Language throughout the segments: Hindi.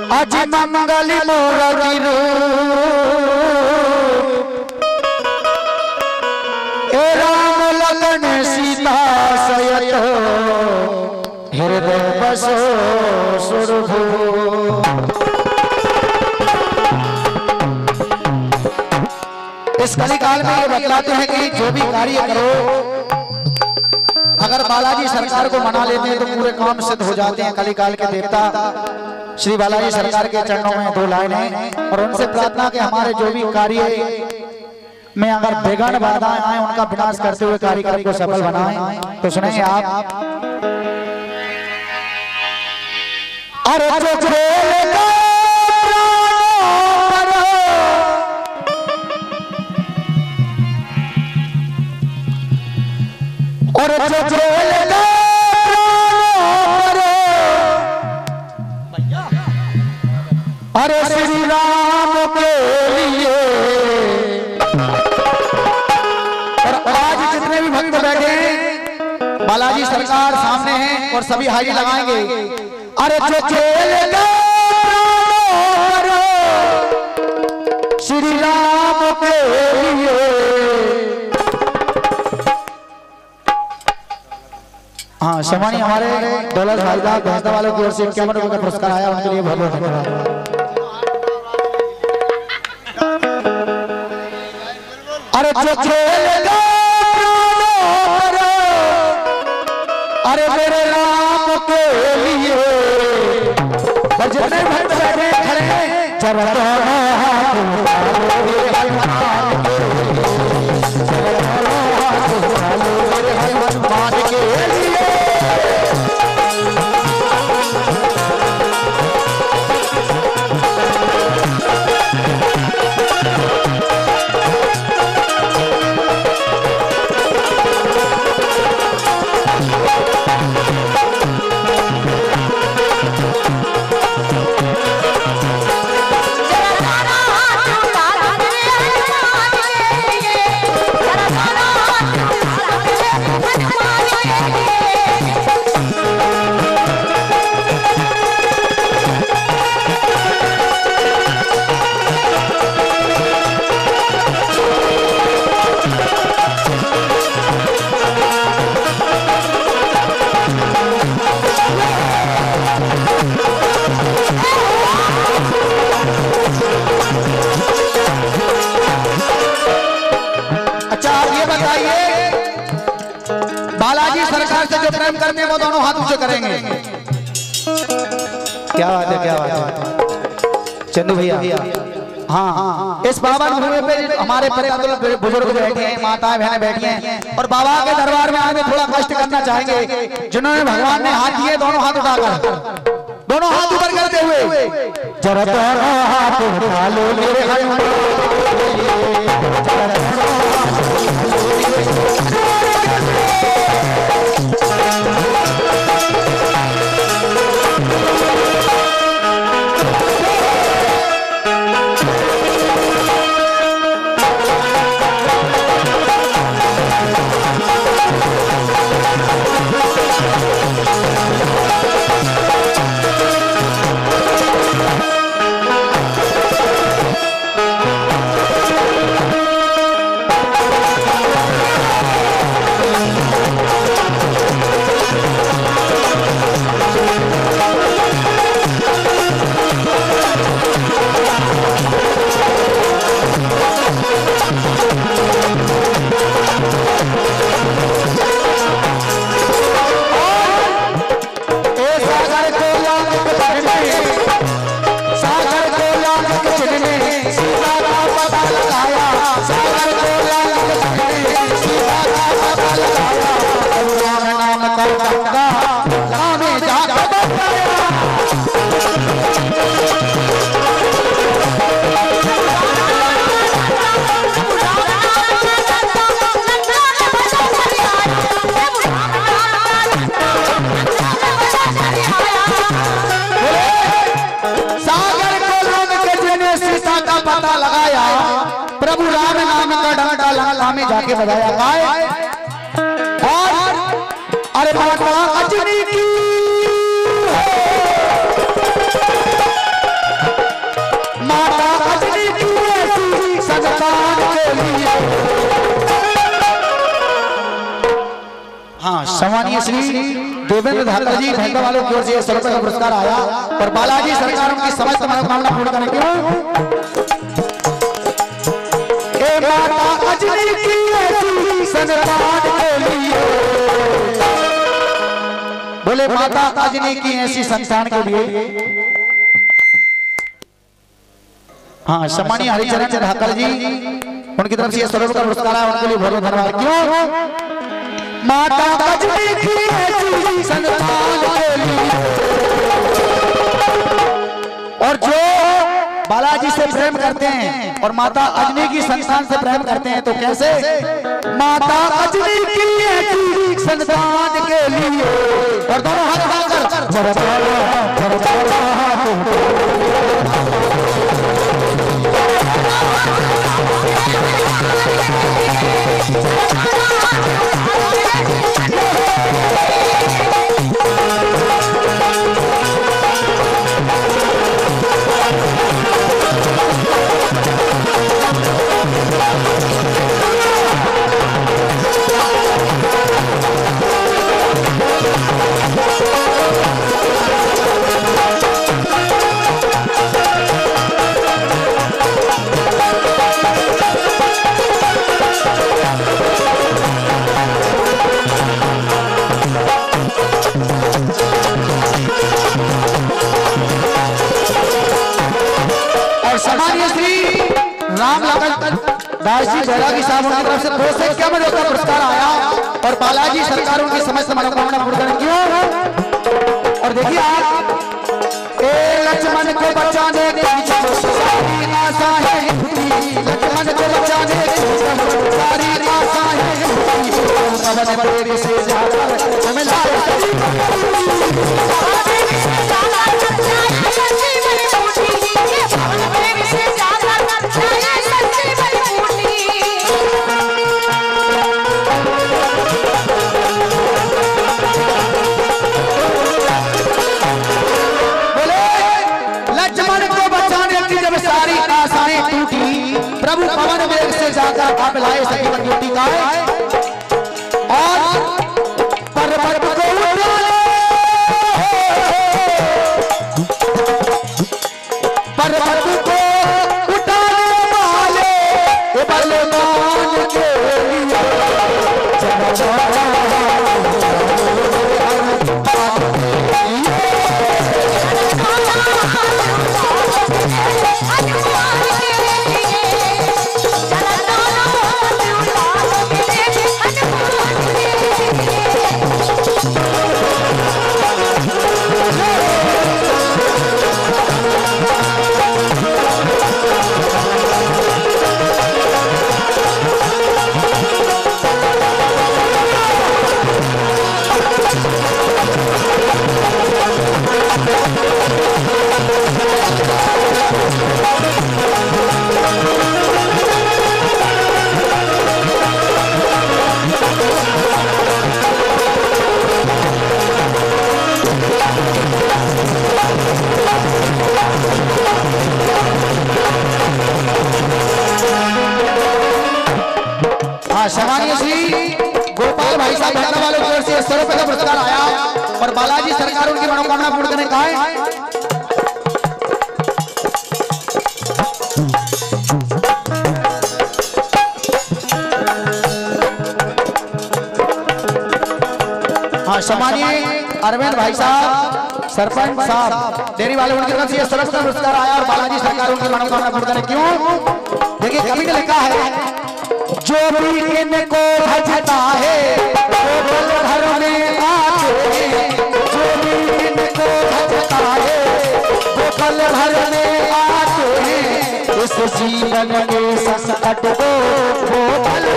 आज मंगल मोरगी ए राम ललन सीता सयत हृदय बसो सुरभु। इस कलिकाल में ये बतलाते हैं कि जो भी कार्य करो अगर बालाजी सरकार को मना लेते हैं तो पूरे काम सिद्ध हो जाते हैं। कलिकाल के देवता श्री बालाजी सरकार के चरणों में 2 लाइनें और उनसे प्रार्थना कि हमारे जो भी कार्य में अगर विघ्न बाधाएं आए उनका विनाश करते हुए कार्यक्रम को सफल बनाएं। तो सुनेंगे आप। अरे अरे श्री राम के लिए और आज जितने भी भक्त बैठे हैं बालाजी सरकार सामने हैं और सभी हाजिरी लगाएंगे। अरे जो खेलेगा श्री राम के लिए। हाँ शमानी हमारे दौलत भाईदार भैंसा वालों की ओर से 51 रुपए का पुरस्कार आया, उनके लिए बहुत बहुत धन्यवाद। अरे जो खेलेगा अरे मेरे राम के लिए और जितने भक्त बैठे खड़े चरण प्रेम करते हैं वो दोनों हाथ ऊंचे करेंगे। क्या बात है, क्या बात है चंदू भैया। हाँ इस बाबा भूमि पे हमारे बुजुर्ग बैठे हैं, माताएं बहनें बैठी हैं और बाबा के दरबार में आने थोड़ा कष्ट करना चाहेंगे। जिन्होंने भगवान ने हाथ दिए दोनों हाथ उठाकर, दोनों हाथ ऊपर करते हुए जरा हाथ उठा लो प्रभु राम नाम का डंडा लंका में जाके बजाया गाय और अरे माता अजनी की सम्मानीय श्री देवेंद्र धाकर जी भैंसा वालों की ओर से 100 रुपए का पुरस्कार आया और बालाजी सरकार उनकी समस्त मनोकामना पूर्ण करने के माता अजनी की ऐसी संतान के लिए, बोले माता अजनी की ऐसी संतान के लिए। हाँ, सम्मानीय हरिचरण धाकर जी उनकी तरफ से 100 रुपए का पुरस्कार आया, उनके लिए बहुत बहुत धन्यवाद। क्यों माता अजनी की ऐसी संतान के लिए, और जो बालाजी से प्रेम करते हैं और माता अजनी की संतान से प्रेम करते हैं तो कैसे, माता अजनी की ऐसी संतान के लिए, और दोनों हाथ उठाकर दास जी बैरागी साहब उनकी तरफ से 251 रुपए का पुरस्कार आया और बालाजी सरकार उनकी समस्त मनोकामना पूर्ण करने की। और देखिए आप, लक्ष्मण को बचाने की सारी आशाएं टूटी, लक्ष्मण को बचाने की सारी आशाएं टूटी, पवन तेरे से ज्यादा प्रभु पवन वेग से जाकर आप लाए सखी बंधुटी का, और पर्वत को उठाने, पर्वत को उठाने वाले बलवान के लिए सम्मानीय श्री गोपाल भाई साहब भैंसा वालों की ओर से 100 रुपए का पुरस्कार आया और बालाजी सरकार उनकी मनोकामना पूर्ण करने का है। हाँ, सम्मानीय अरविंद भाई साहब सरपंच साहब डेयरी वाले उनकी तरफ से 100 रुपए का पुरस्कार आया और बालाजी सरकार उनकी मनोकामना पूर्ण करने। क्यों, देखिए कवि ने लिखा है, जो भी इनको भजता है वो घर में आते हैं, जो भी इनको भजता है वो कल घर में आते हैं, इस जीवन के संकट को वो पल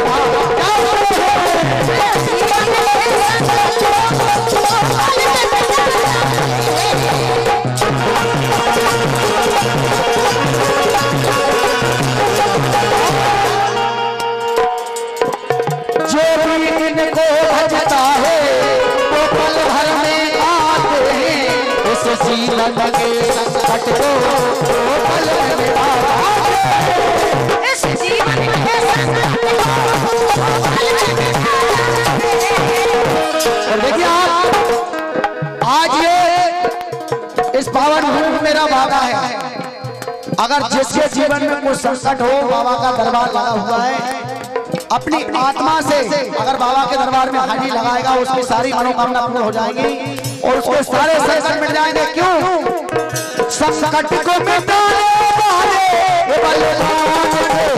इनको भजता है वो पल भर में आते हैं, उस जीवन के संकट को वो पल में आते हैं, इस जीवन के संकट को वो पल में आते हैं। धूप मेरा बाबा है। अगर जिसके जीवन में कुछ संकट हो, बाबा का दरबार लगा हुआ है, अपनी आत्मा से अगर बाबा के दरबार में हाजिरी लगाएगा, उसकी सारी मनोकामना पूर्ण हो जाएगी और उसके सारे संकट मिट जाएंगे। क्यों? संकट को मिटाने वाले बलवान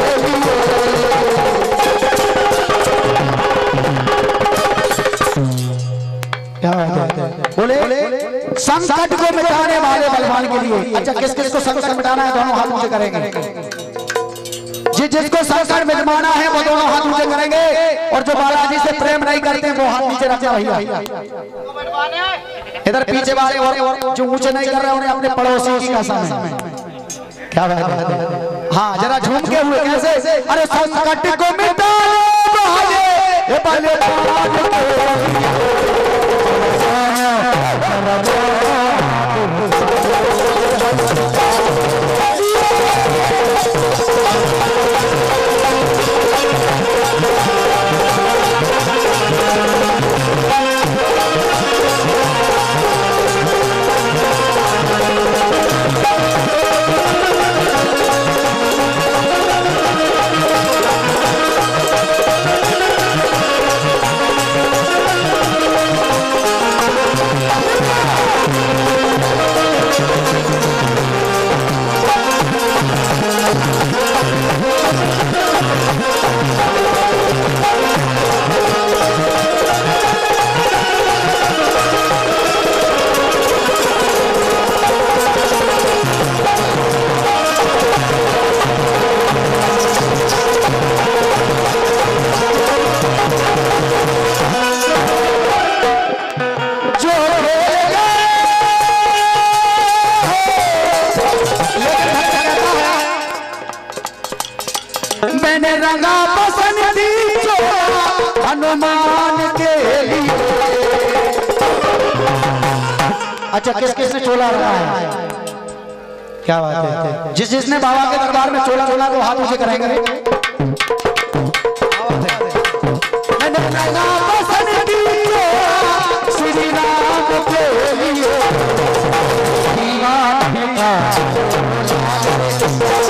क्या बात है? बोले संकट को मिटाने वाले बलवान के लिए। अच्छा, किस किस को संकट मिटाना है? दोनों हाथ ऊंचे करेंगे। जिसको संकट मिटवाना है वो दोनों हाथ ऊंचे करेंगे, और जो बालाजी से प्रेम नहीं करते वो हाथ नीचे रखना भैया। इधर पीछे वाले और जो ऊंचे नहीं कर रहे उन्हें अपने पड़ोसी की कसम है। क्या बात है? हाँ, जरा झूम के हुए कैसे? अरे संकट को मिटाने वाले बलवान मैंने रंगा पसंद दी हनुमान के लिए। अच्छा, किस किसने चोला रखा है? क्या बात है? जिसने बाबा के दरबार में चोला चोला को हाथ ऊंचे करेंगे। मैंने रंगा पसंद दी श्री राम के लिए।